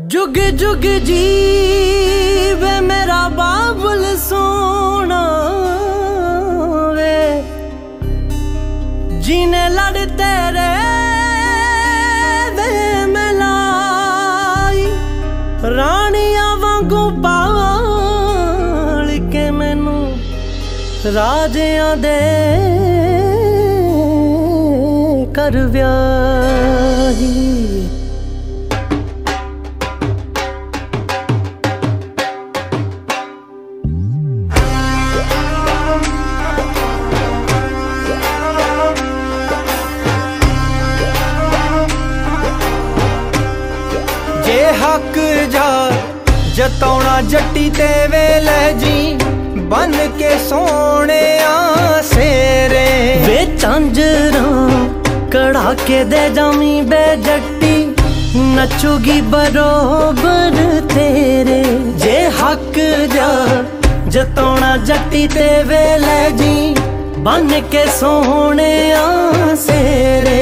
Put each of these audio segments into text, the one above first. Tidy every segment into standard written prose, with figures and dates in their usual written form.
जुग जुग जीवे मेरा बाबुल सोना वे, जीने लड़ तेरे वे मलाई, रानिया वांगू पाल के मैनू राजियां दे कर व्याही। हक जा जतौना जट्टी ते वेले जी, बन के सोने सेरे वे झांजरा कड़ा के दे जामी बे जट्टी, नचुगी बरोबर तेरे। जे हक जा जतौना जट्टी ते वेले जी, बन के सोने सेरे।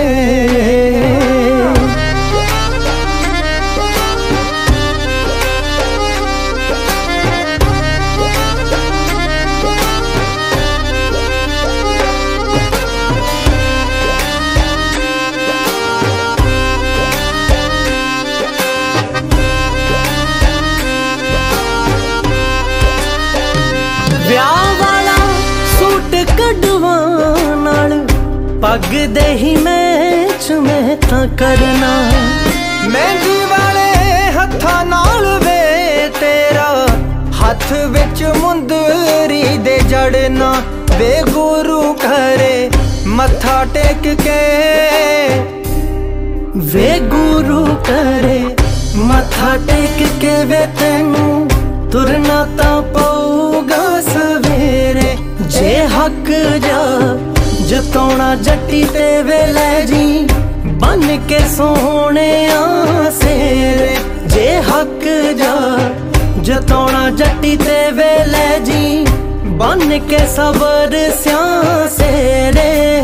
ब्याह वाला सूट कढ़वान नाल पग दे ही मैच में तां करना, मेहंदी वाले हत्थां नाल वे तेरा हथ विच मुंदरी दे जड़ना। वे गुरु घरे मत्था टेक के, वे गुरु करे मत्था टेक के वे तैनू तुरना तां पऊगा सवेरे। जे हक जा जतौना जट्टी ते वेले जी, बन के सोने सेरे। जे हक जा जतौना जट्टी ते वेले जी, बन के सबर स्या सेरे।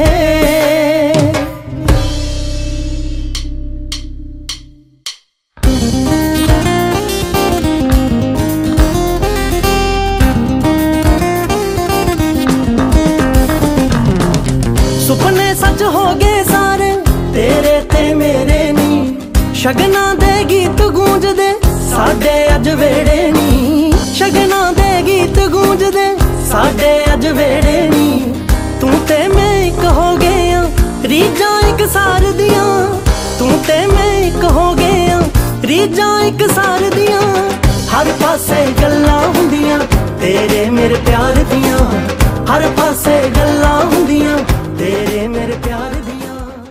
सुपने सच हो गए सारे तेरे ते मेरे नी, शगना दे गीत गूंज दे साडे अज वेड़े नी। शगना दे गीत गूंज दे साडे अज वेड़े नी। तू ते मैं एक हो गए रीजा एक सार दियां, तू ते मैं एक हो गए रीजा एक सार दियां। हर पासे गल्लां हुंदियां तेरे मेरे प्यार दियां, हर पासे गल्लां हुंदियां तेरे मेरे प्यार दियां।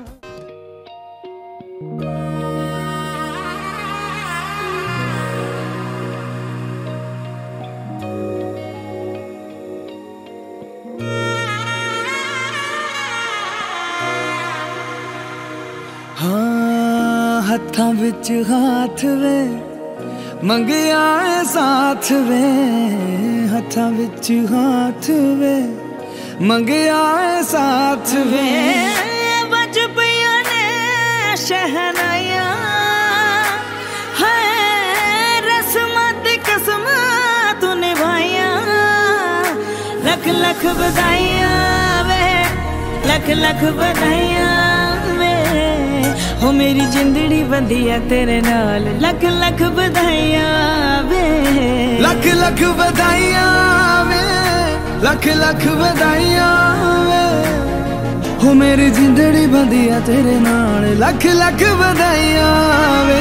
हाँ हत्थां विच हाथ वे मंगिया साथ वे, हत्थां विच हाथ वे मंगिया साथ वे। बज पिया ने शहनाया है, रस्मत कसम तू निभाया। लख लख बधाइयां वे, लख लख बधाइयां वे। हो मेरी जिंदड़ी बंधी है तेरे नाल, लख लख बधाइयां वे। लख लख बधाइयां वे, लख लख बधाइयां वे। हो मेरी जिंदड़ी बंधी है तेरे नाल, लख लख बधाइयां वे।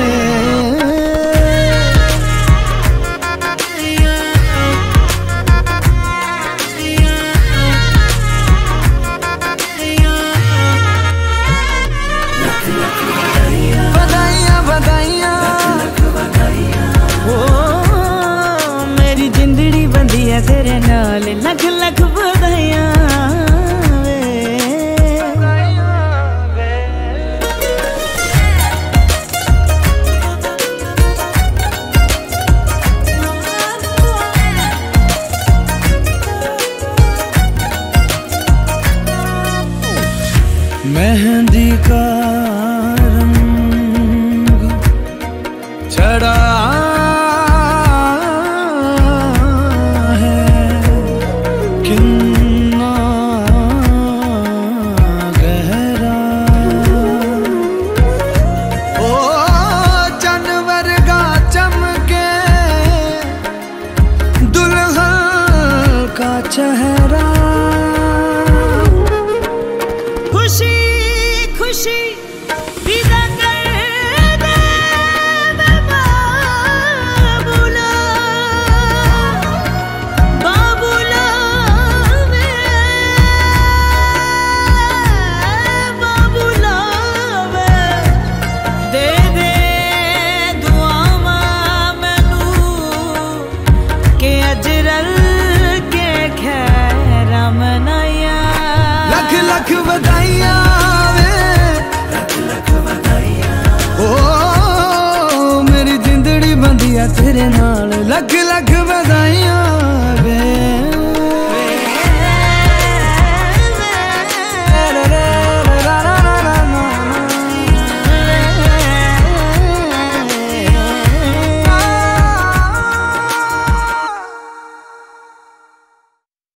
तेरे नाल लख लख बधाइयां वे। चढ़ा है कितना गहरा। ओ जानवर का चमके दुल्हन का चेहरा। खुशी खुशी विदा कर दे बाबूला, बाबूला वे, बाबूला वे। दे दे दुआवा मैनू के अजरल के खैरा मनाया। लख लख बधाइयां वे, लख लख बधाइयां। ओ मेरी जिंदड़ी बंदी है तेरे नाल, लख लख बधाइयां।